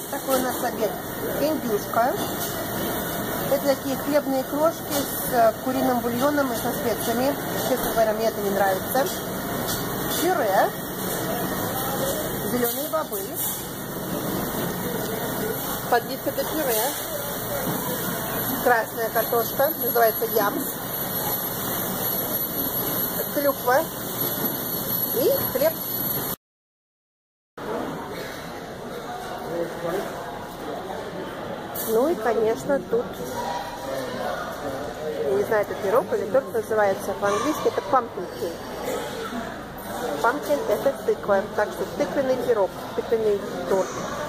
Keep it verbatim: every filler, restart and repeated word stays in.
Такой у нас обед. Индюшка. Это такие хлебные крошки с куриным бульоном и со специями. Честно говоря, мне это не нравится. Пюре. Зеленые бобы. Подбитка до пюре. Красная картошка. Называется ямс. Клюква. И хлеб. Ну и, конечно, тут, я не знаю, это пирог или торт называется, по-английски это pumpkin cake. Pumpkin это тыква, так что тыквенный пирог, тыквенный торт.